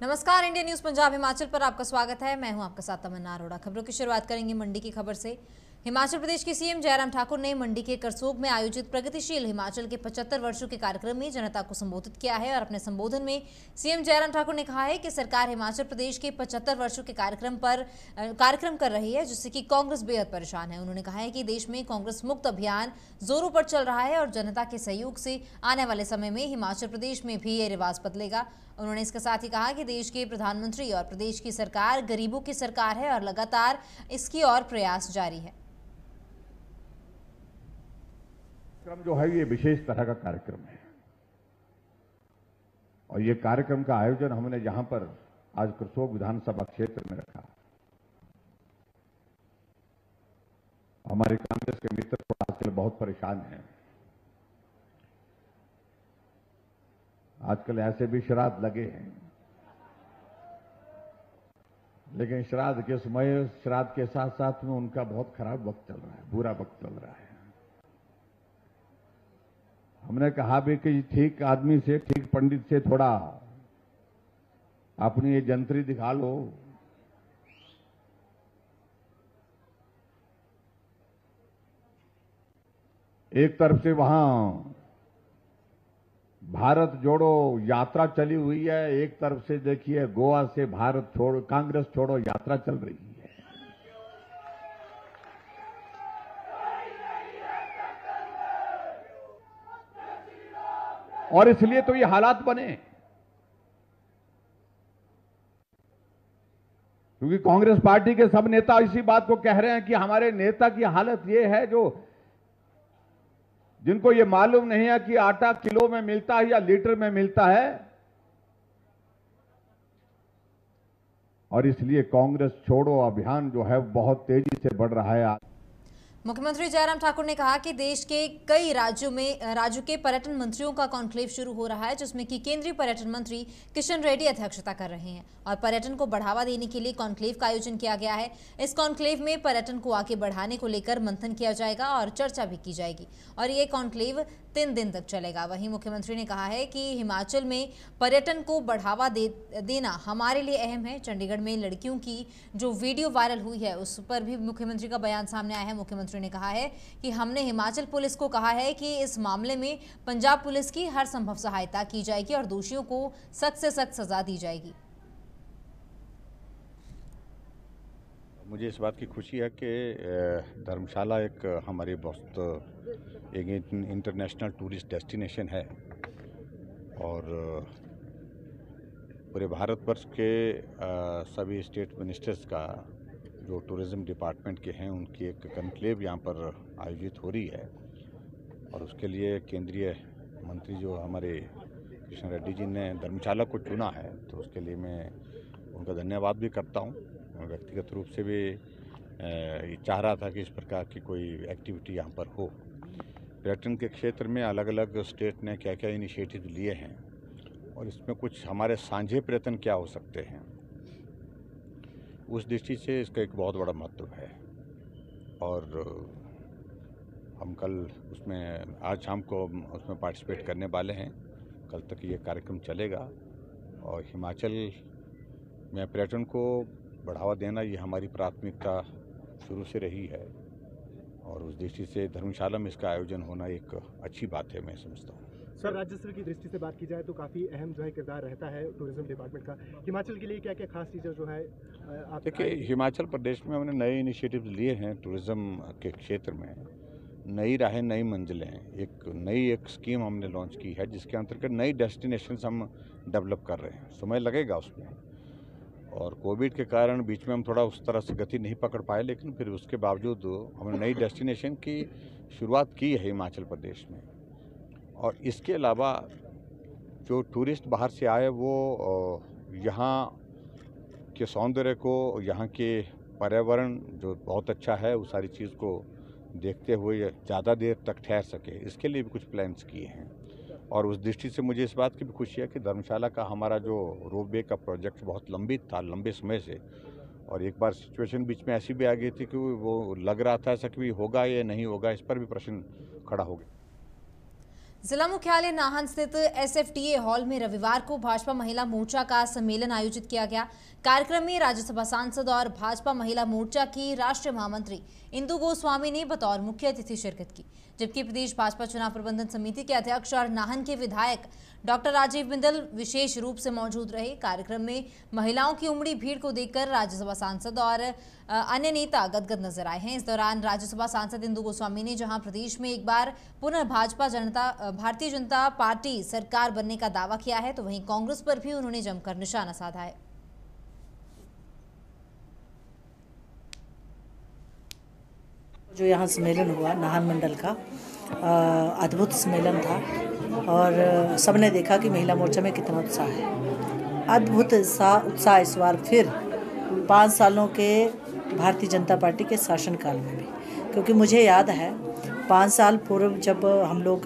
नमस्कार, India news Punjab Himachal पर आपका स्वागत है। मैं हूं आपके साथ तमन्ना अरोड़ा। खबरों की शुरुआत करेंगे मंडी की खबर से। हिमाचल प्रदेश के सीएम जयराम ठाकुर ने मंडी के करसोग में आयोजित प्रगतिशील हिमाचल के 75 वर्षों के कार्यक्रम में जनता को संबोधित किया है और अपने संबोधन में सीएम जयराम ठाकुर ने कहा है कि सरकार हिमाचल प्रदेश के 75 वर्षों के कार्यक्रम कर रही है, जिससे कि कांग्रेस बेहद परेशान है। उन्होंने कहा है कि देश में कांग्रेस मुक्त अभियान जोरों पर चल रहा है और जनता के सहयोग से आने वाले समय में हिमाचल प्रदेश में भी ये रिवाज बदलेगा। उन्होंने इसके साथ ही कहा कि देश के प्रधानमंत्री और प्रदेश की सरकार गरीबों की सरकार है और लगातार इसकी ओर प्रयास जारी है। कार्यक्रम जो है ये विशेष तरह का कार्यक्रम है और ये कार्यक्रम का आयोजन हमने यहां पर आज करसोग विधानसभा क्षेत्र में रखा। हमारे कांग्रेस के मित्र तो आजकल बहुत परेशान हैं। आजकल ऐसे भी श्राद्ध लगे हैं, लेकिन श्राद्ध के समय श्राद्ध के साथ साथ में उनका बहुत खराब वक्त चल रहा है, बुरा वक्त चल रहा है। हमने कहा भी कि ठीक आदमी से, ठीक पंडित से थोड़ा अपनी ये जंतरी दिखा लो। एक तरफ से वहां भारत जोड़ो यात्रा चली हुई है, एक तरफ से देखिए गोवा से भारत छोड़ो, कांग्रेस छोड़ो यात्रा चल रही है। और इसलिए तो ये हालात बने, क्योंकि कांग्रेस पार्टी के सब नेता इसी बात को कह रहे हैं कि हमारे नेता की हालत ये है, जिनको ये मालूम नहीं है कि आटा किलो में मिलता है या लीटर में मिलता है। और इसलिए कांग्रेस छोड़ो अभियान जो है बहुत तेजी से बढ़ रहा है। मुख्यमंत्री जयराम ठाकुर ने कहा कि देश के कई राज्यों के पर्यटन मंत्रियों का कॉन्क्लेव शुरू हो रहा है, जिसमें कि केंद्रीय पर्यटन मंत्री किशन रेड्डी अध्यक्षता कर रहे हैं और पर्यटन को बढ़ावा देने के लिए कॉन्क्लेव का आयोजन किया गया है। इस कॉन्क्लेव में पर्यटन को आगे बढ़ाने को लेकर मंथन किया जाएगा और चर्चा भी की जाएगी और ये कॉन्क्लेव 3 दिन तक चलेगा। वहीं मुख्यमंत्री ने कहा है कि हिमाचल में पर्यटन को बढ़ावा देना हमारे लिए अहम है। चंडीगढ़ में लड़कियों की जो वीडियो वायरल हुई है उस पर भी मुख्यमंत्री का बयान सामने आया है। मुख्यमंत्री ने कहा है कि हमने हिमाचल पुलिस को कहा है कि इस मामले में पंजाब पुलिस की हर संभव सहायता की जाएगी और दोषियों को सख्त से सख्त सजा दी जाएगी। मुझे इस बात की खुशी है कि धर्मशाला एक हमारी बहुत एक इंटरनेशनल टूरिस्ट डेस्टिनेशन है और पूरे भारतवर्ष के सभी स्टेट मिनिस्टर्स का जो टूरिज़्म डिपार्टमेंट के हैं उनकी एक कॉन्क्लेव यहाँ पर आयोजित हो रही है और उसके लिए केंद्रीय मंत्री जो हमारे किशन रेड्डी जी ने धर्मशाला को चुना है, तो उसके लिए मैं उनका धन्यवाद भी करता हूँ। व्यक्तिगत रूप से भी चाह रहा था कि इस प्रकार की कोई एक्टिविटी यहाँ पर हो। पर्यटन के क्षेत्र में अलग अलग स्टेट ने क्या क्या इनिशिएटिव लिए हैं और इसमें कुछ हमारे साझे प्रयत्न क्या हो सकते हैं, उस दृष्टि से इसका एक बहुत बड़ा महत्व है। और हम कल उसमें आज शाम को उसमें पार्टिसिपेट करने वाले हैं। कल तक ये कार्यक्रम चलेगा और हिमाचल में पर्यटन को बढ़ावा देना ये हमारी प्राथमिकता शुरू से रही है और उस दृष्टि से धर्मशाला में इसका आयोजन होना एक अच्छी बात है, मैं समझता हूँ। सर, राजस्व की दृष्टि से बात की जाए तो काफ़ी अहम जो है किरदार रहता है टूरिज्म डिपार्टमेंट का। हिमाचल के लिए क्या क्या खास चीज़ें जो है आप देखिए, हिमाचल प्रदेश में हमने नए इनिशिएटिव लिए हैं टूरिज्म के क्षेत्र में। नई राहें, नई मंजिलें, एक स्कीम हमने लॉन्च की है जिसके अंतर्गत नई डेस्टिनेशंस हम डेवलप कर रहे हैं। समय लगेगा उसमें और कोविड के कारण बीच में हम थोड़ा उस तरह से गति नहीं पकड़ पाए, लेकिन फिर उसके बावजूद हमने नई डेस्टिनेशन की शुरुआत की है हिमाचल प्रदेश में। और इसके अलावा जो टूरिस्ट बाहर से आए वो यहाँ के सौंदर्य को, यहाँ के पर्यावरण जो बहुत अच्छा है, उस सारी चीज़ को देखते हुए ज़्यादा देर तक ठहर सके, इसके लिए भी कुछ प्लान्स किए हैं। और उस दृष्टि से मुझे इस बात की भी खुशी है कि धर्मशाला का हमारा जो रोपवे का प्रोजेक्ट बहुत लंबित था, लंबे समय से, और एक बार सिचुएशन बीच में ऐसी भी आ गई थी कि वो लग रहा था ऐसा कि होगा या नहीं होगा, इस पर भी प्रश्न खड़ा हो गया। जिला मुख्यालय नाहन स्थित SFTA हॉल में रविवार को भाजपा महिला मोर्चा का सम्मेलन आयोजित किया गया। कार्यक्रम में राज्यसभा सांसद और भाजपा महिला मोर्चा की राष्ट्रीय महामंत्री इंदु गोस्वामी ने बतौर मुख्य अतिथि शिरकत की, जबकि प्रदेश भाजपा चुनाव प्रबंधन समिति के अध्यक्ष और नाहन के विधायक डॉक्टर राजीव बिंदल विशेष रूप से मौजूद रहे। कार्यक्रम में महिलाओं की उमड़ी भीड़ को देखकर राज्यसभा सांसद और अन्य नेता गदगद नजर आए हैं। इस दौरान राज्यसभा सांसद इंदु गोस्वामी ने जहां प्रदेश में एक बार पुनः भारतीय जनता पार्टी सरकार बनने का दावा किया है, तो वहीं कांग्रेस पर भी उन्होंने जमकर निशाना साधा है। जो यहाँ सम्मेलन हुआ नाहन मंडल का अद्भुत सम्मेलन था और सबने देखा कि महिला मोर्चा में कितना उत्साह है। अद्भुत उत्साह इस बार फिर 5 सालों के भारतीय जनता पार्टी के शासनकाल में भी, क्योंकि मुझे याद है 5 साल पूर्व जब हम लोग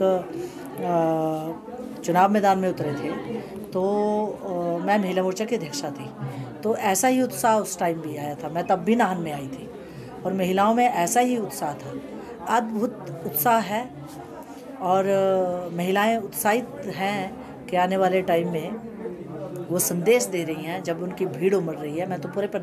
चुनाव मैदान में उतरे थे तो मैं महिला मोर्चा की अध्यक्षा थी, तो ऐसा ही उत्साह उस टाइम भी आया था। मैं तब भी नाहन में आई थी और महिलाओं में ऐसा ही उत्साह था। अद्भुत उत्साह है और महिलाएं उत्साहित हैं कि आने वाले टाइम में वो संदेश दे रही हैं जब उनकी भीड़ उमड़ रही है। मैं तो पूरे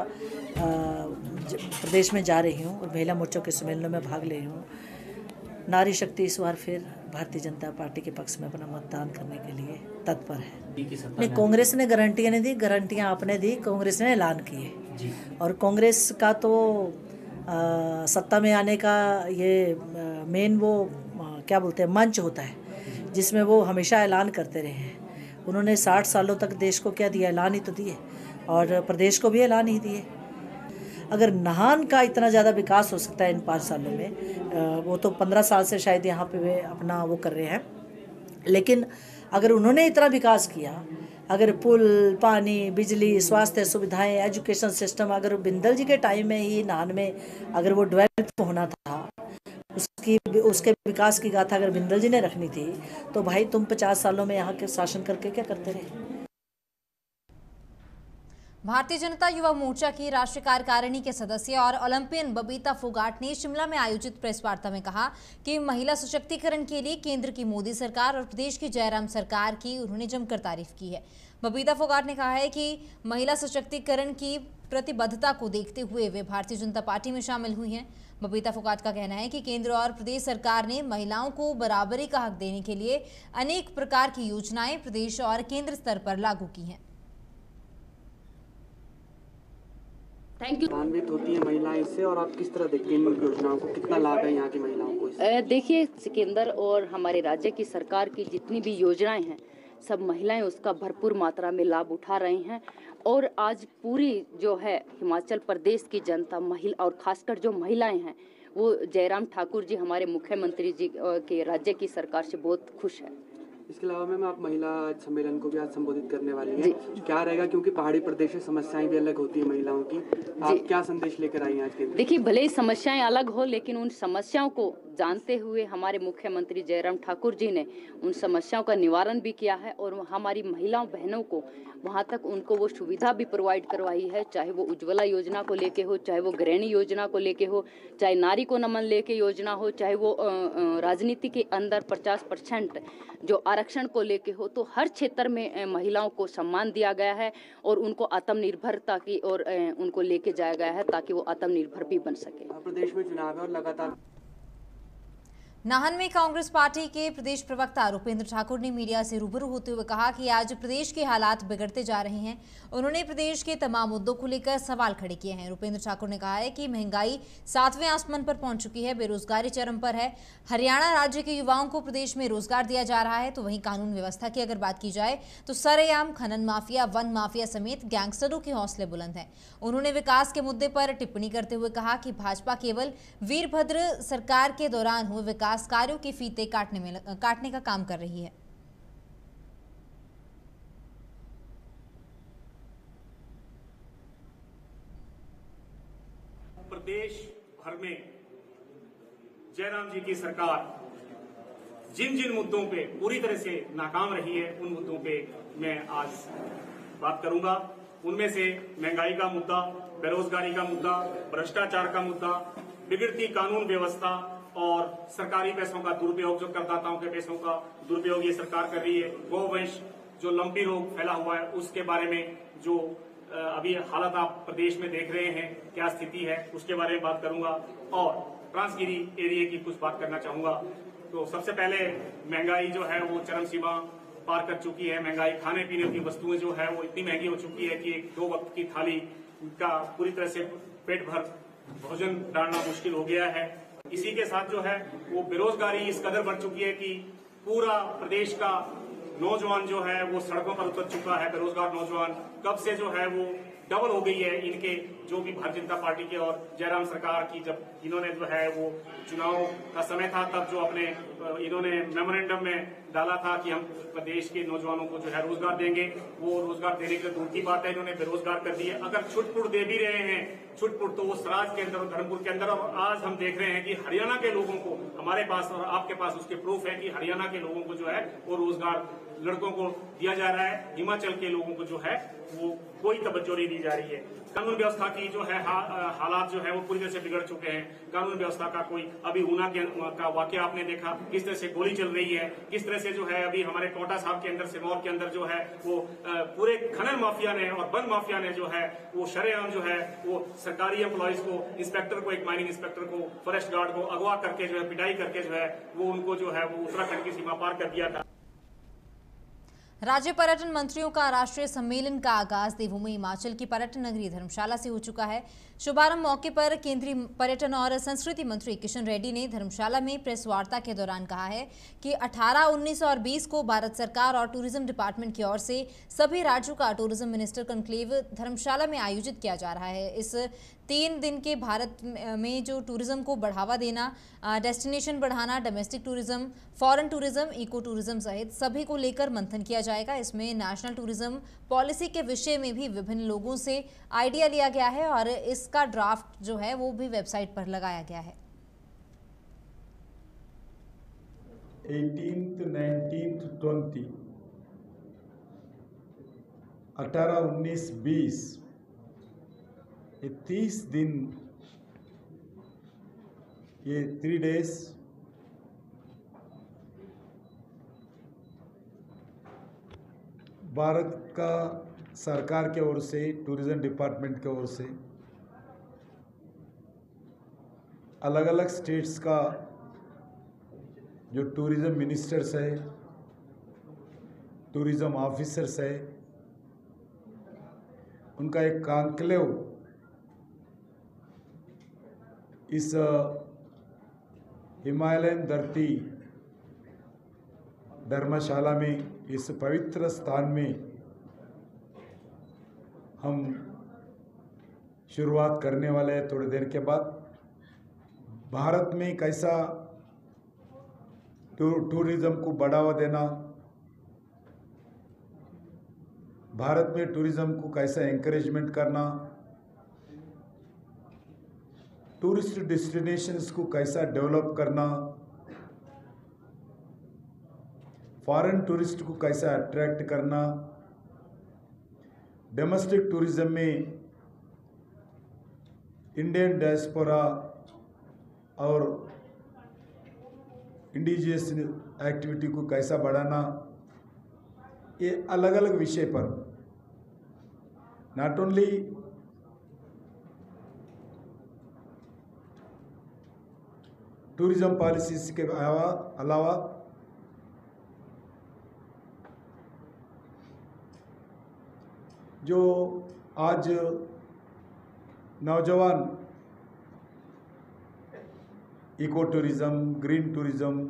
प्रदेश में जा रही हूँ और महिला मोर्चा के सम्मेलनों में भाग ले रही हूँ। नारी शक्ति इस बार फिर भारतीय जनता पार्टी के पक्ष में अपना मतदान करने के लिए तत्पर है। नहीं, कांग्रेस ने गारंटियाँ नहीं दी, गारंटियाँ आपने दी, कांग्रेस ने ऐलान किए और कांग्रेस का तो सत्ता में आने का ये मेन वो क्या बोलते हैं मंच होता है जिसमें वो हमेशा ऐलान करते रहे हैं। उन्होंने 60 सालों तक देश को क्या दिया, ऐलान ही तो दिए और प्रदेश को भी ऐलान ही दिए। अगर नाहन का इतना ज़्यादा विकास हो सकता है इन 5 सालों में, वो तो 15 साल से शायद यहाँ पे वे अपना वो कर रहे हैं, लेकिन अगर उन्होंने इतना विकास किया, अगर पुल, पानी, बिजली, स्वास्थ्य सुविधाएं, एजुकेशन सिस्टम, अगर बिंदल जी के टाइम में ही नाहन में अगर वो डेवलप होना था, उसके विकास की गाथा अगर बिंदल जी ने रखनी थी, तो भाई तुम 50 सालों में यहाँ के शासन करके क्या करते रहे। भारतीय जनता युवा मोर्चा की राष्ट्रीय कार्यकारिणी के सदस्य और ओलंपियन बबीता फोगाट ने शिमला में आयोजित प्रेस वार्ता में कहा कि महिला सशक्तिकरण के लिए केंद्र की मोदी सरकार और प्रदेश की जयराम सरकार की उन्होंने जमकर तारीफ की है। बबीता फोगाट ने कहा है कि महिला सशक्तिकरण की प्रतिबद्धता को देखते हुए वे भारतीय जनता पार्टी में शामिल हुई हैं। बबीता फोगाट का कहना है कि केंद्र और प्रदेश सरकार ने महिलाओं को बराबरी का हक देने के लिए अनेक प्रकार की योजनाएं प्रदेश और केंद्र स्तर पर लागू की हैं। Thank you. लाभान्वित होती है महिलाएं इससे, और आप किस तरह देखते हैं इन योजनाओं को, कितना लाभ है यहाँ की महिलाओं को इससे? देखिए, केंद्र और हमारे राज्य की सरकार की जितनी भी योजनाएं हैं, सब महिलाएं उसका भरपूर मात्रा में लाभ उठा रही हैं और आज पूरी जो है हिमाचल प्रदेश की जनता महिला और खासकर जो महिलाएं हैं वो जयराम ठाकुर जी हमारे मुख्यमंत्री जी के राज्य की सरकार से बहुत खुश है। इसके अलावा मैम आप महिला सम्मेलन को भी आज संबोधित करने वाली हैं, क्या रहेगा, क्योंकि पहाड़ी प्रदेश से समस्याएं भी अलग होती है महिलाओं की, आप क्या संदेश लेकर आई हैं आज के दिन? देखिए, भले ही समस्याएं अलग हो, लेकिन उन समस्याओं को जानते हुए हमारे मुख्यमंत्री जयराम ठाकुर जी ने उन समस्याओं का निवारण भी किया है और हमारी महिलाओं बहनों को वहां तक उनको वो सुविधा भी प्रोवाइड करवाई है, चाहे वो उज्ज्वला योजना को लेके हो, चाहे वो गृहिणी योजना को लेके हो, चाहे नारी को नमन लेके योजना हो, चाहे वो राजनीति के अंदर 50% जो आरक्षण को लेके हो। तो हर क्षेत्र में महिलाओं को सम्मान दिया गया है और उनको आत्मनिर्भरता की और उनको लेके जाया गया है ताकि वो आत्मनिर्भर भी बन सके। प्रदेश में चुनाव है और लगातार नाहन में कांग्रेस पार्टी के प्रदेश प्रवक्ता रूपेंद्र ठाकुर ने मीडिया से रूबरू होते हुए कहा कि आज प्रदेश के हालात बिगड़ते जा रहे हैं। उन्होंने प्रदेश के तमाम मुद्दों को लेकर सवाल खड़े किए हैं। रूपेंद्र ठाकुर ने कहा है कि महंगाई 7वें आसमान पर पहुंच चुकी है, बेरोजगारी चरम पर है। हरियाणा राज्य के युवाओं को प्रदेश में रोजगार दिया जा रहा है, तो वहीं कानून व्यवस्था की अगर बात की जाए तो सरेआम खनन माफिया, वन माफिया समेत गैंगस्टरों के हौसले बुलंद हैं। उन्होंने विकास के मुद्दे पर टिप्पणी करते हुए कहा कि भाजपा केवल वीरभद्र सरकार के दौरान हुए विकास कार्यों के फीते काटने का काम कर रही है। प्रदेश भर में जयराम जी की सरकार जिन जिन मुद्दों पे पूरी तरह से नाकाम रही है, उन मुद्दों पे मैं आज बात करूंगा। उनमें से महंगाई का मुद्दा, बेरोजगारी का मुद्दा, भ्रष्टाचार का मुद्दा, बिगड़ती कानून व्यवस्था और सरकारी पैसों का दुरुपयोग, जो करदाताओं के पैसों का दुरुपयोग ये सरकार कर रही है। गोवंश जो लंपी रोग फैला हुआ है उसके बारे में जो अभी हालत आप प्रदेश में देख रहे हैं, क्या स्थिति है उसके बारे में बात करूंगा और ट्रांसगिरी एरिया की कुछ बात करना चाहूंगा। तो सबसे पहले महंगाई जो है वो चरम सीमा पार कर चुकी है। महंगाई, खाने पीने की वस्तुएं जो है वो इतनी महंगी हो चुकी है कि एक 2 वक्त की थाली का पूरी तरह से पेट भर भोजन डालना मुश्किल हो गया है। इसी के साथ जो है वो बेरोजगारी इस कदर बढ़ चुकी है कि पूरा प्रदेश का नौजवान जो है वो सड़कों पर उतर चुका है। बेरोजगार नौजवान कब से जो है वो डबल हो गई है इनके जो भी भारतीय जनता पार्टी के और जयराम सरकार की, जब इन्होंने जो है वो चुनाव का समय था तब जो अपने इन्होंने मेमोरेंडम में डाला था कि हम प्रदेश के नौजवानों को जो है रोजगार देंगे, वो रोजगार देने के दूर की बात है, इन्होंने बेरोजगार कर दिए। अगर छुटपुट दे भी रहे हैं, छुटपुट तो वो सराज के अंदर और धर्मपुर के अंदर। और आज हम देख रहे हैं कि हरियाणा के लोगों को, हमारे पास और आपके पास उसके प्रूफ है कि हरियाणा के लोगों को जो है वो रोजगार लड़कों को दिया जा रहा है। हिमाचल के लोगों को जो है वो कोई तवज्जो नहीं दी जा रही है। कानून व्यवस्था की जो है हालात जो है वो पूरी तरह से बिगड़ चुके हैं। कानून व्यवस्था का कोई, अभी ऊना का वाकया आपने देखा, किस तरह से गोली चल रही है, किस तरह से जो है अभी हमारे कोटा साहब के अंदर, सिरमौर के अंदर जो है वो पूरे खनन माफिया ने और वन माफिया ने जो है वो शरेआम जो है वो सरकारी एम्प्लॉयज को, इंस्पेक्टर को, एक माइनिंग इंस्पेक्टर को, फॉरेस्ट गार्ड को अगवा करके जो है पिटाई करके जो है वो उनको जो है वो उत्तराखंड की सीमा पार कर दिया था। राज्य पर्यटन मंत्रियों का राष्ट्रीय सम्मेलन का आगाज देवभूमि हिमाचल की पर्यटन नगरी धर्मशाला से हो चुका है। शुभारंभ मौके पर केंद्रीय पर्यटन और संस्कृति मंत्री किशन रेड्डी ने धर्मशाला में प्रेस वार्ता के दौरान कहा है कि 18, 19 और 20 को भारत सरकार और टूरिज्म डिपार्टमेंट की ओर से सभी राज्यों का टूरिज्म मिनिस्टर कॉन्क्लेव धर्मशाला में आयोजित किया जा रहा है। इस 3 दिन के भारत में जो टूरिज्म को बढ़ावा देना, डेस्टिनेशन बढ़ाना, domestic tourism, foreign tourism, eco tourism सहित सभी को लेकर मंथन किया जाएगा। इसमें नेशनल टूरिज्म पॉलिसी के विषय में भी विभिन्न लोगों से आइडिया लिया गया है और इसका ड्राफ्ट जो है वो भी वेबसाइट पर लगाया गया है। 18th, 19th, 20, 18, 19, 20 ये 30 दिन, ये 3 days भारत का सरकार के ओर से, टूरिज्म डिपार्टमेंट के ओर से अलग अलग स्टेट्स का जो टूरिज्म मिनिस्टर्स है, टूरिज्म ऑफिसर्स है, उनका एक कॉन्क्लेव इस हिमालयन धरती धर्मशाला में, इस पवित्र स्थान में हम शुरुआत करने वाले हैं। थोड़ी देर के बाद भारत में कैसा टूरिज्म को बढ़ावा देना, भारत में टूरिज्म को कैसा एनकरेजमेंट करना, टूरिस्ट डेस्टिनेशंस को कैसा डेवलप करना, फॉरेन टूरिस्ट को कैसा अट्रैक्ट करना, डोमेस्टिक टूरिज्म में इंडियन डायस्पोरा और इंडिजियस एक्टिविटी को कैसा बढ़ाना, ये अलग अलग विषय पर नॉट ओनली टूरिज्म पॉलिसीज के अलावा जो आज नौजवान eco tourism, green tourism,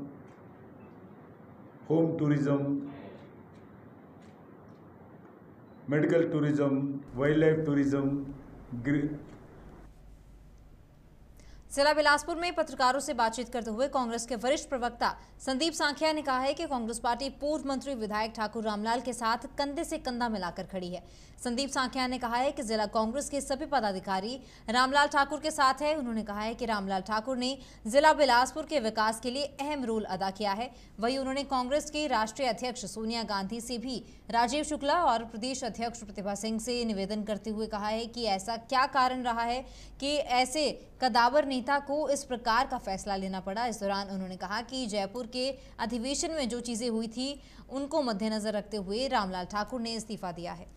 home tourism, medical tourism, wildlife tourism, जिला बिलासपुर में पत्रकारों से बातचीत करते हुए कांग्रेस के वरिष्ठ प्रवक्ता संदीप सांखिया ने कहा है कि कांग्रेस पार्टी पूर्व मंत्री विधायक ठाकुर रामलाल के साथ कंधे से कंधा मिलाकर खड़ी है। संदीप सांखिया ने कहा है कि जिला कांग्रेस के सभी पदाधिकारी रामलाल ठाकुर के साथ है। उन्होंने कहा है कि रामलाल ठाकुर ने जिला बिलासपुर के विकास के लिए अहम रोल अदा किया है। वहीं उन्होंने कांग्रेस की राष्ट्रीय अध्यक्ष सोनिया गांधी से भी राजीव शुक्ला और प्रदेश अध्यक्ष प्रतिभा सिंह से निवेदन करते हुए कहा है कि ऐसा क्या कारण रहा है कि ऐसे कदावर नेता को इस प्रकार का फैसला लेना पड़ा। इस दौरान उन्होंने कहा कि जयपुर के अधिवेशन में जो चीजें हुई थी उनको मद्देनजर रखते हुए रामलाल ठाकुर ने इस्तीफा दिया है।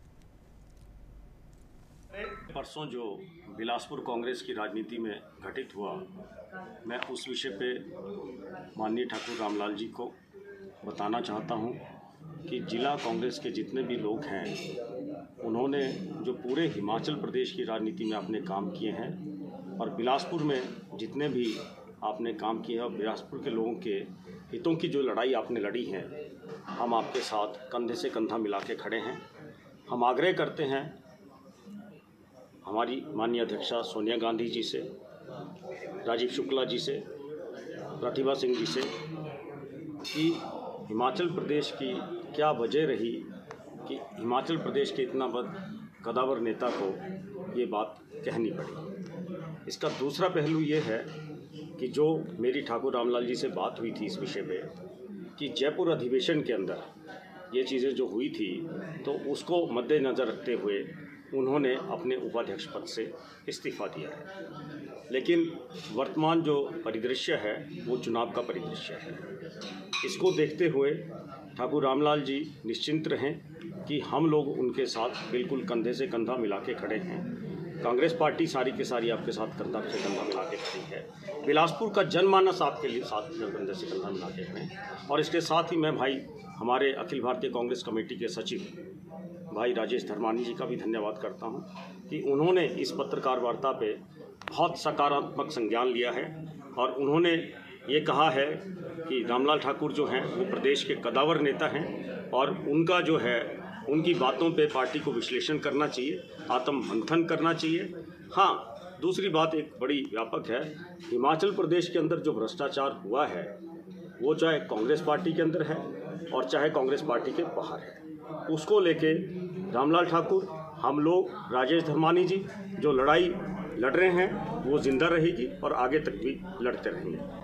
परसों जो बिलासपुर कांग्रेस की राजनीति में घटित हुआ, मैं उस विषय पे माननीय ठाकुर रामलाल जी को बताना चाहता हूं कि जिला कांग्रेस के जितने भी लोग हैं, उन्होंने जो पूरे हिमाचल प्रदेश की राजनीति में अपने काम किए हैं और बिलासपुर में जितने भी आपने काम किए हैं और बिलासपुर के लोगों के हितों की जो लड़ाई आपने लड़ी है, हम आपके साथ कंधे से कंधा मिला के खड़े हैं। हम आग्रह करते हैं हमारी माननीय अध्यक्षा सोनिया गांधी जी से, राजीव शुक्ला जी से, प्रतिभा सिंह जी से कि हिमाचल प्रदेश की क्या वजह रही कि हिमाचल प्रदेश के इतना बद कदावर नेता को ये बात कहनी पड़ी। इसका दूसरा पहलू ये है कि जो मेरी ठाकुर रामलाल जी से बात हुई थी इस विषय पे कि जयपुर अधिवेशन के अंदर ये चीज़ें जो हुई थी, तो उसको मद्देनज़र रखते हुए उन्होंने अपने उपाध्यक्ष पद से इस्तीफा दिया है। लेकिन वर्तमान जो परिदृश्य है वो चुनाव का परिदृश्य है। इसको देखते हुए ठाकुर रामलाल जी निश्चिंत रहें कि हम लोग उनके साथ बिल्कुल कंधे से कंधा मिला के खड़े हैं। कांग्रेस पार्टी सारी के सारी आपके साथ कंधा से कंधा मिला के खड़ी है। बिलासपुर का जनमानस आपके लिए साथ कंधे से कंधा मिला के खड़े हैं। और इसके साथ ही मैं भाई हमारे अखिल भारतीय कांग्रेस कमेटी के सचिव भाई राजेश धर्मानी जी का भी धन्यवाद करता हूं कि उन्होंने इस पत्रकार वार्ता पे बहुत सकारात्मक संज्ञान लिया है और उन्होंने ये कहा है कि रामलाल ठाकुर जो हैं वो प्रदेश के कदावर नेता हैं और उनका जो है उनकी बातों पे पार्टी को विश्लेषण करना चाहिए, आत्म मंथन करना चाहिए। हाँ, दूसरी बात एक बड़ी व्यापक है, हिमाचल प्रदेश के अंदर जो भ्रष्टाचार हुआ है वो चाहे कांग्रेस पार्टी के अंदर है और चाहे कांग्रेस पार्टी के बाहर है, उसको लेके रामलाल ठाकुर, हम लोग, राजेश धर्मानी जी जो लड़ाई लड़ रहे हैं वो जिंदा रहेगी और आगे तक भी लड़ते रहेंगे।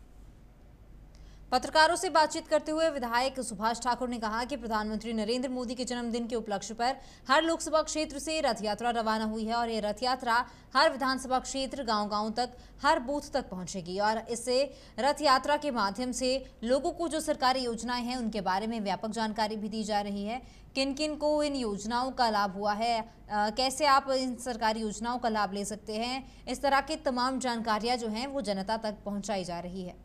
पत्रकारों से बातचीत करते हुए विधायक सुभाष ठाकुर ने कहा कि प्रधानमंत्री नरेंद्र मोदी के जन्मदिन के उपलक्ष्य पर हर लोकसभा क्षेत्र से रथ यात्रा रवाना हुई है और ये रथ यात्रा हर विधानसभा क्षेत्र, गांव-गांव तक, हर बूथ तक पहुंचेगी और इससे रथ यात्रा के माध्यम से लोगों को जो सरकारी योजनाएं हैं उनके बारे में व्यापक जानकारी भी दी जा रही है। किन किन को इन योजनाओं का लाभ हुआ है, कैसे आप इन सरकारी योजनाओं का लाभ ले सकते हैं, इस तरह की तमाम जानकारियां जो हैं वो जनता तक पहुँचाई जा रही है।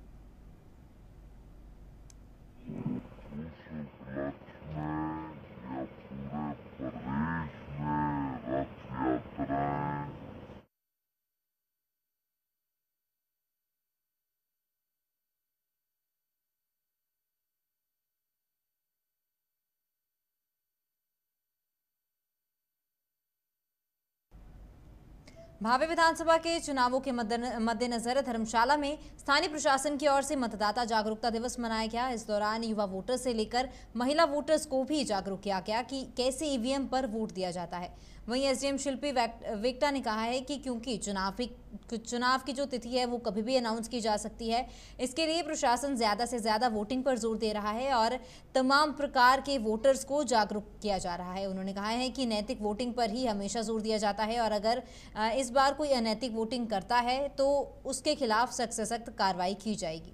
भावी विधानसभा के चुनावों के मद्देनजर धर्मशाला में स्थानीय प्रशासन की ओर से मतदाता जागरूकता दिवस मनाया गया। इस दौरान युवा वोटर्स से लेकर महिला वोटर्स को भी जागरूक किया गया कि कैसे ईवीएम पर वोट दिया जाता है। वहीं एसडीएम शिल्पी वेक्टा ने कहा है कि क्योंकि चुनाव की जो तिथि है वो कभी भी अनाउंस की जा सकती है, इसके लिए प्रशासन ज़्यादा से ज़्यादा वोटिंग पर जोर दे रहा है और तमाम प्रकार के वोटर्स को जागरूक किया जा रहा है। उन्होंने कहा है कि नैतिक वोटिंग पर ही हमेशा जोर दिया जाता है और अगर इस बार कोई अनैतिक वोटिंग करता है तो उसके खिलाफ सख्त से सख्त कार्रवाई की जाएगी।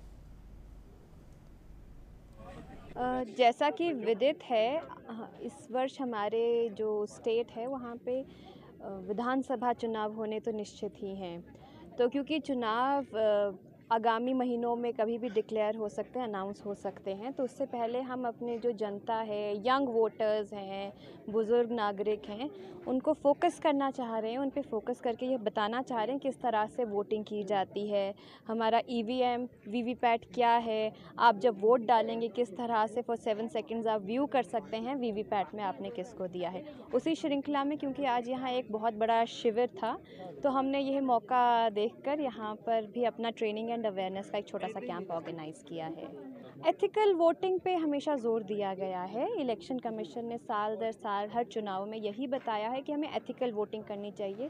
जैसा कि विदित है, इस वर्ष हमारे जो स्टेट है वहाँ पे विधानसभा चुनाव होने तो निश्चित ही हैं। तो क्योंकि चुनाव आगामी महीनों में कभी भी डिक्लेयर हो सकते हैं, अनाउंस हो सकते हैं, तो उससे पहले हम अपने जो जनता है, यंग वोटर्स हैं, बुज़ुर्ग नागरिक हैं, उनको फोकस करना चाह रहे हैं, उन पे फोकस करके ये बताना चाह रहे हैं किस तरह से वोटिंग की जाती है, हमारा ईवीएम वीवीपैट क्या है, आप जब वोट डालेंगे किस तरह से फॉर 7 सेकंड्स आप व्यू कर सकते हैं वीवीपैट में आपने किसको दिया है। उसी श्रृंखला में क्योंकि आज यहाँ एक बहुत बड़ा शिविर था, तो हमने यह मौका देखकर यहाँ पर भी अपना ट्रेनिंग एंड अवेयरनेस का एक छोटा सा कैंप ऑर्गेनाइज़ किया है। एथिकल वोटिंग पे हमेशा जोर दिया गया है। इलेक्शन कमीशन ने साल दर साल हर चुनाव में यही बताया है कि हमें एथिकल वोटिंग करनी चाहिए,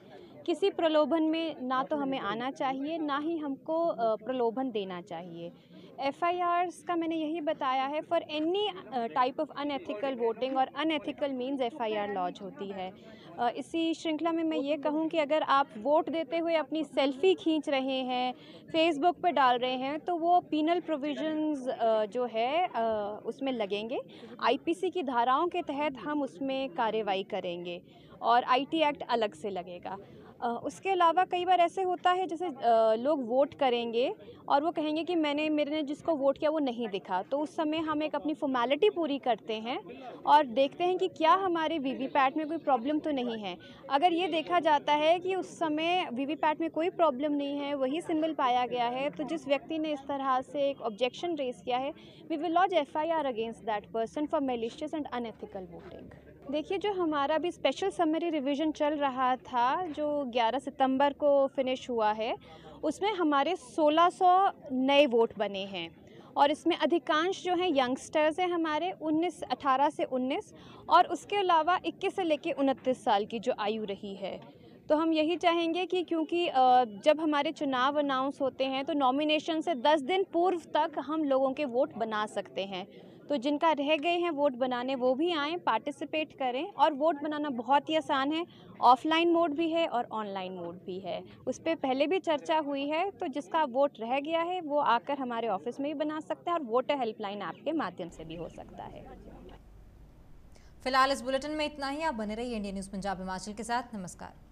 किसी प्रलोभन में ना तो हमें आना चाहिए, ना ही हमको प्रलोभन देना चाहिए। FIRs का मैंने यही बताया है, for any type of unethical voting और अनएथिकल मीन्स FIR लॉन्च होती है। इसी श्रृंखला में मैं ये कहूँ कि अगर आप वोट देते हुए अपनी सेल्फ़ी खींच रहे हैं, फेसबुक पे डाल रहे हैं, तो वो पीनल प्रोविजंस जो है उसमें लगेंगे। IPC की धाराओं के तहत हम उसमें कार्रवाई करेंगे और IT एक्ट अलग से लगेगा। उसके अलावा कई बार ऐसे होता है जैसे लोग वोट करेंगे और वो कहेंगे कि मेरे जिसको वोट किया वो नहीं दिखा, तो उस समय हम एक अपनी फॉर्मेलिटी पूरी करते हैं और देखते हैं कि क्या हमारे वीवीपैट में कोई प्रॉब्लम तो नहीं है। अगर ये देखा जाता है कि उस समय वीवीपैट में कोई प्रॉब्लम नहीं है, वही सिंबल पाया गया है, तो जिस व्यक्ति ने इस तरह से एक ऑब्जेक्शन रेज किया है, we will launch FIR against that person for malicious and unethical voting. देखिए, जो हमारा भी स्पेशल समरी रिवीजन चल रहा था, जो 11 सितंबर को फिनिश हुआ है, उसमें हमारे 1600 नए वोट बने हैं और इसमें अधिकांश जो हैं यंगस्टर्स हैं हमारे 18 से 19 और उसके अलावा 21 से लेकर 29 साल की जो आयु रही है। तो हम यही चाहेंगे कि क्योंकि जब हमारे चुनाव अनाउंस होते हैं तो नॉमिनेशन से 10 दिन पूर्व तक हम लोगों के वोट बना सकते हैं, तो जिनका रह गए हैं वोट बनाने वो भी आएँ, पार्टिसिपेट करें। और वोट बनाना बहुत ही आसान है, ऑफलाइन मोड भी है और ऑनलाइन मोड भी है, उस पर पहले भी चर्चा हुई है। तो जिसका वोट रह गया है वो आकर हमारे ऑफिस में भी बना सकता है और वोटर हेल्पलाइन ऐप के माध्यम से भी हो सकता है। फिलहाल इस बुलेटिन में इतना ही। आप बने रहिए इंडिया न्यूज़ पंजाब हिमाचल के साथ। नमस्कार।